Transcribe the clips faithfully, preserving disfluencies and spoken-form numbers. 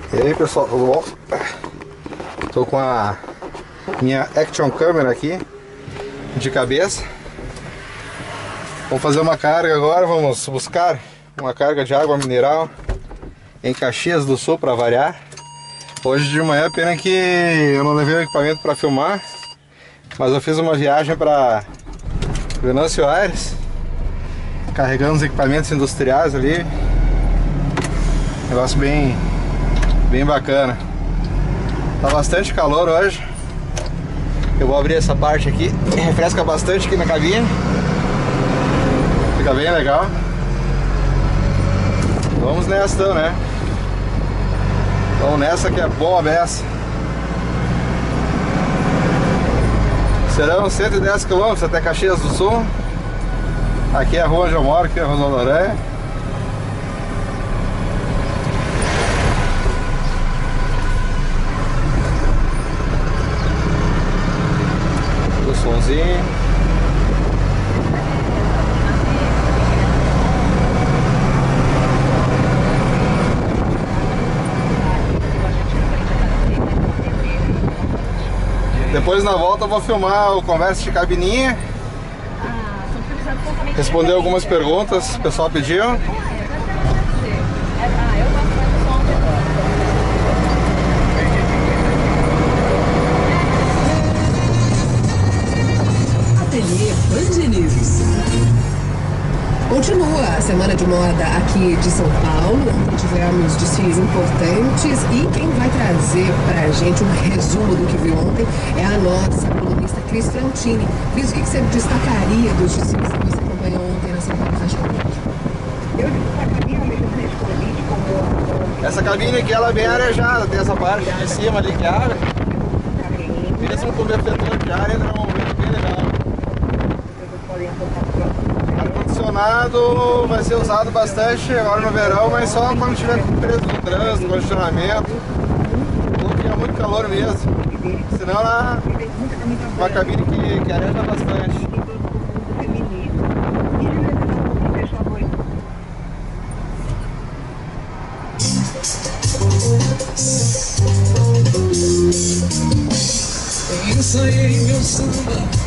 E aí pessoal, tudo bom? Tô com a minha Action Camera aqui de cabeça. Vamos fazer uma carga agora, vamos buscar uma carga de água mineral em Caxias do Sul para variar. Hoje de manhã, pena que eu não levei o equipamento para filmar, mas eu fiz uma viagem para Venâncio Aires, carregando os equipamentos industriais ali. Negócio bem, bem bacana. Tá bastante calor hoje. Eu vou abrir essa parte aqui, refresca bastante aqui na cabine. Fica bem legal. Vamos nessa então, né? Vamos nessa que é boa beça. Serão cento e dez quilômetros até Caxias do Sul. Aqui é a rua onde eu moro, aqui é a Rua Doré. O somzinho. Depois na volta eu vou filmar o conversa de cabininha. Responder algumas perguntas que o pessoal pediu. Ateliê Band News. Continua a Semana de Moda aqui de São Paulo, onde tivemos desfiles importantes, e quem vai trazer pra gente um resumo do que viu ontem é a nossa colunista Cris Frontini. Cris, o que você destacaria dos desfiles que você acompanhou ontem na São Paulo Fashion Week? Eu destacaria mesmo nesse convite como... Essa cabine aqui ela é bem arejada, tem essa parte de cima ali que abre. Mesmo com o defletor de ar, entra um momento bem legal. Ar-condicionado vai ser usado bastante agora no verão, mas só quando estiver preso no trânsito, condicionamento, porque é muito calor mesmo. Senão ela é uma cabine que, que areja bastante. Ensaiei meu samba.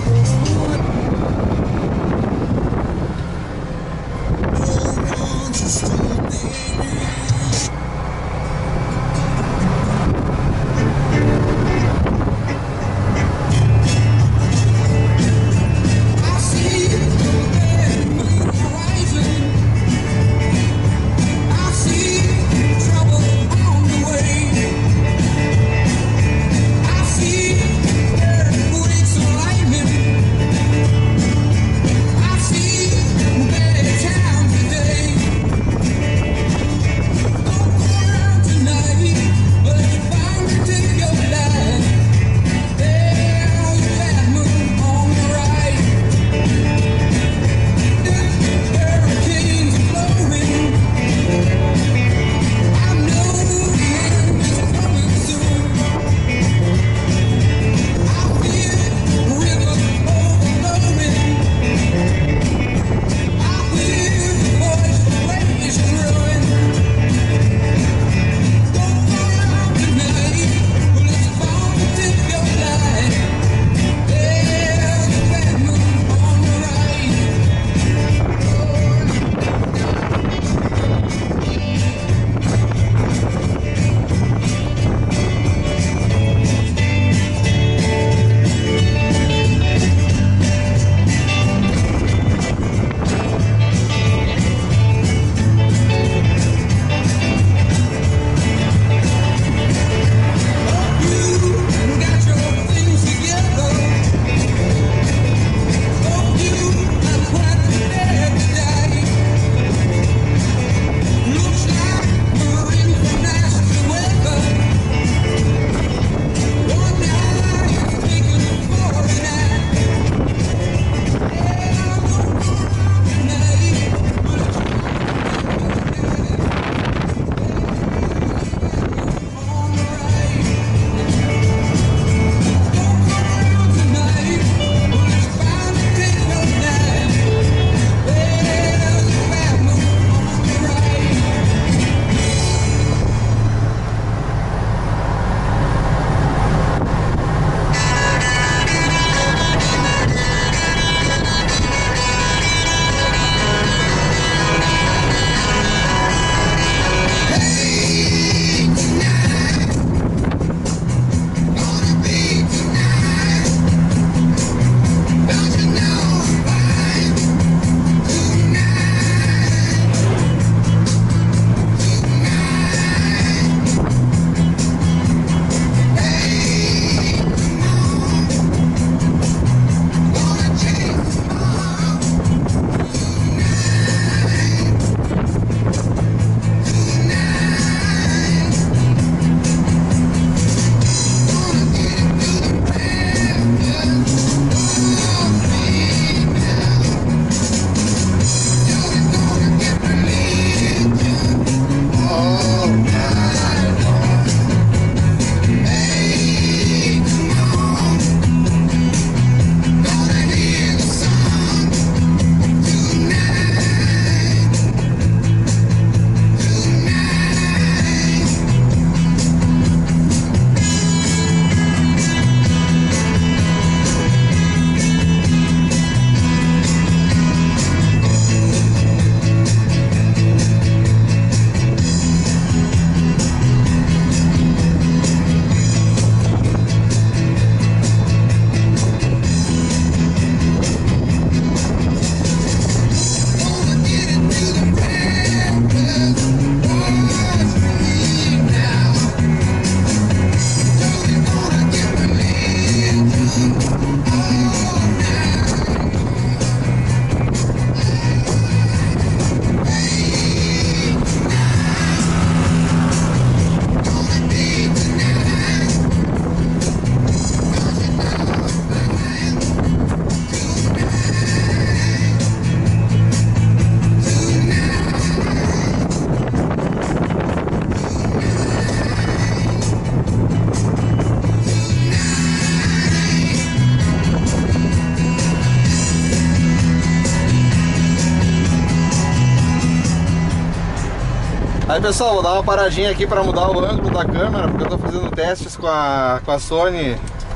Aí pessoal, vou dar uma paradinha aqui para mudar o ângulo da câmera, porque eu tô fazendo testes com a, com a Sony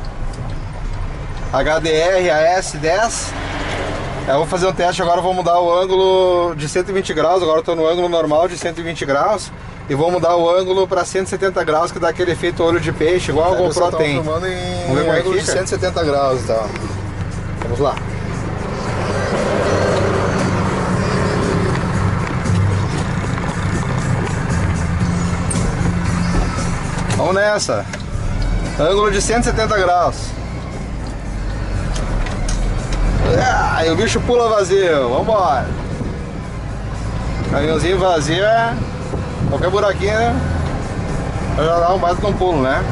H D R A S dez. Eu vou fazer um teste agora, vou mudar o ângulo de cento e vinte graus, agora eu tô no ângulo normal de cento e vinte graus. E vou mudar o ângulo para cento e setenta graus, que dá aquele efeito olho de peixe, igual a GoPro tem. Em Vamos ver como é que ângulo de fica? cento e setenta graus e tal. Vamos lá. Vamos nessa. Ângulo de cento e setenta graus. Ah, e o bicho pula vazio. Vambora. Caminhãozinho vazio é... Qualquer buraquinho, né? Já dá um baita de um pulo, né?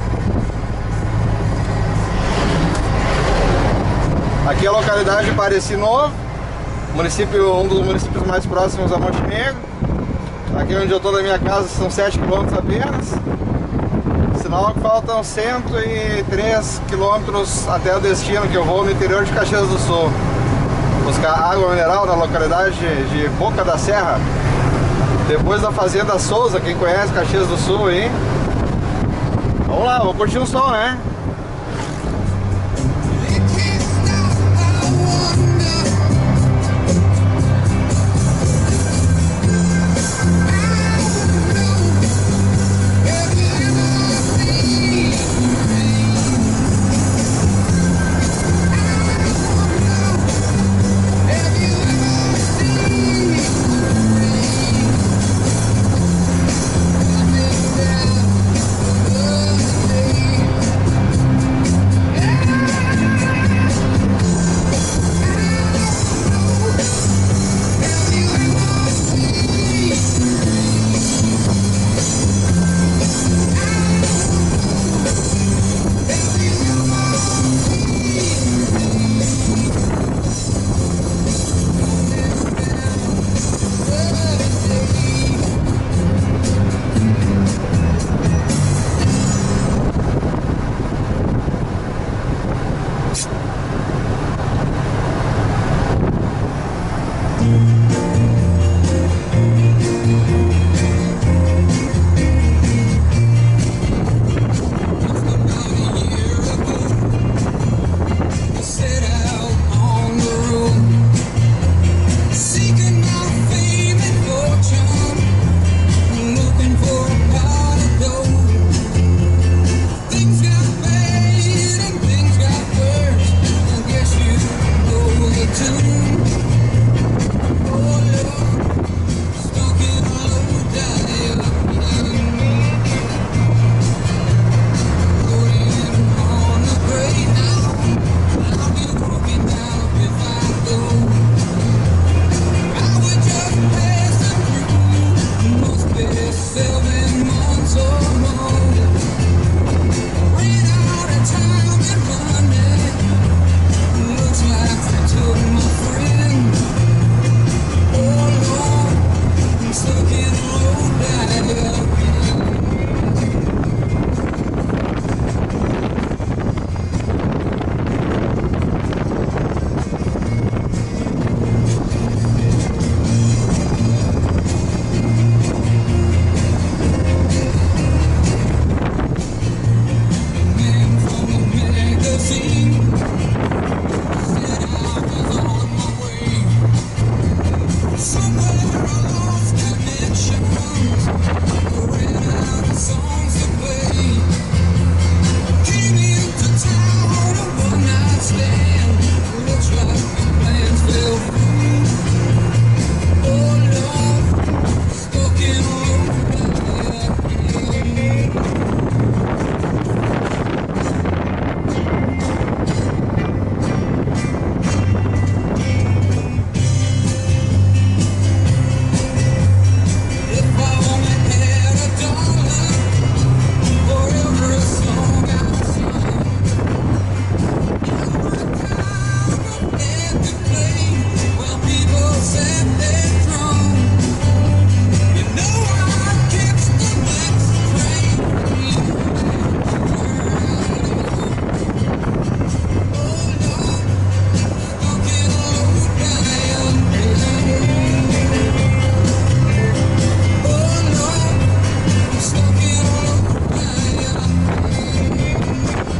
Aqui é a localidade de Pareci Novo, município, um dos municípios mais próximos a Montenegro. Aqui onde eu estou da minha casa são sete quilômetros apenas. Sinal que faltam cento e três quilômetros até o destino, que eu vou no interior de Caxias do Sul. Buscar água mineral na localidade de Boca da Serra. Depois da Fazenda Souza, quem conhece Caxias do Sul aí. Vamos lá, vou curtir um som, né?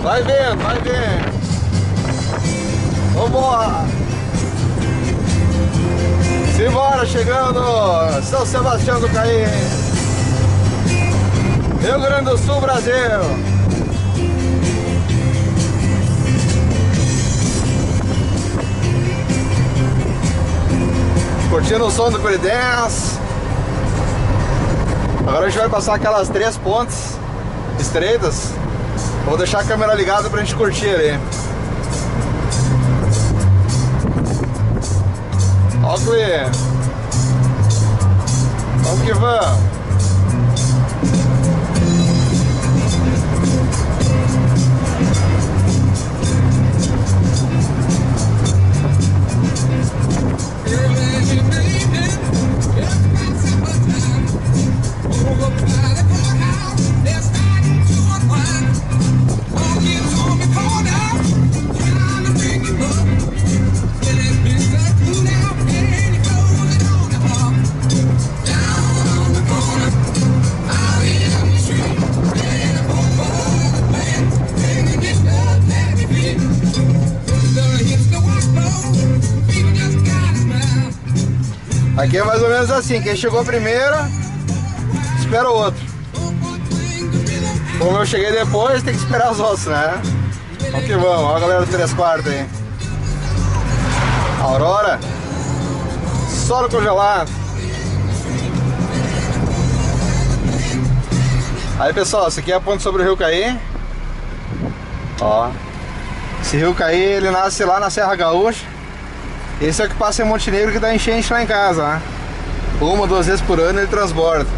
Vai vendo, vai vendo. Vambora. Simbora, chegando São Sebastião do Caí, Rio Grande do Sul, Brasil. Curtindo o som do Creedence. Agora a gente vai passar aquelas três pontes estreitas. Vou deixar a câmera ligada pra gente curtir ali. Ó o clima. Vamos que vamos. Aqui é mais ou menos assim, quem chegou primeiro, espera o outro. Como eu cheguei depois, tem que esperar os outros, né? Vamos que vamos, olha a galera do três quartos aí. Aurora, solo congelado. Aí pessoal, esse aqui é a ponte sobre o Rio Caí. Ó, esse Rio Caí, ele nasce lá na Serra Gaúcha. Esse é o que passa em Montenegro, que dá enchente lá em casa, né? Uma, duas vezes por ano ele transborda.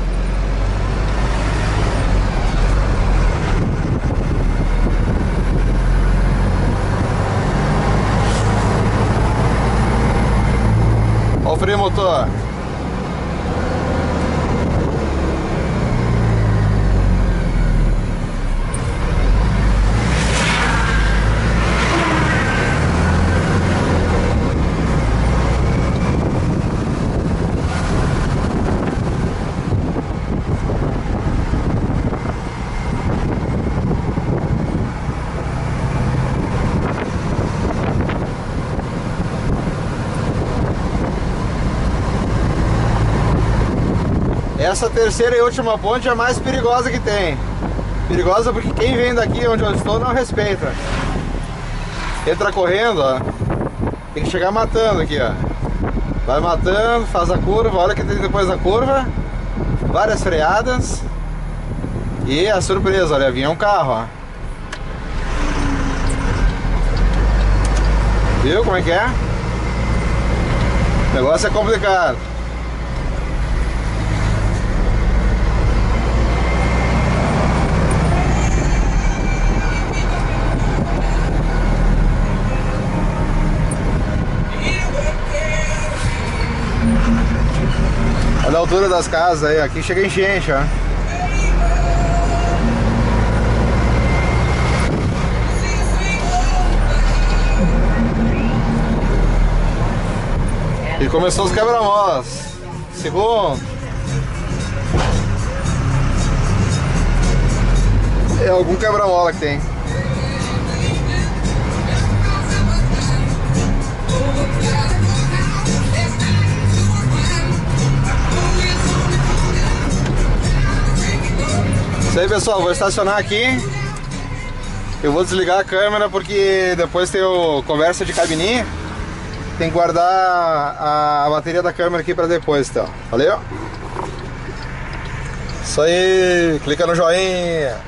Olha o freio motor. Essa terceira e última ponte é a mais perigosa que tem. Perigosa porque quem vem daqui onde eu estou não respeita. Entra correndo, ó. Tem que chegar matando aqui, ó. Vai matando, faz a curva, olha que tem depois da curva. Várias freadas. E a surpresa, olha, vinha um carro, ó. Viu como é que é? O negócio é complicado. Olha a altura das casas aí, aqui chega enchente, ó. E começou os quebra-molas. Segundo. É algum quebra-mola que tem. Isso aí, pessoal, vou estacionar aqui. Eu vou desligar a câmera porque depois tem o conversa de cabininha. Tem que guardar a, a bateria da câmera aqui para depois, então. Valeu? Isso aí, clica no joinha.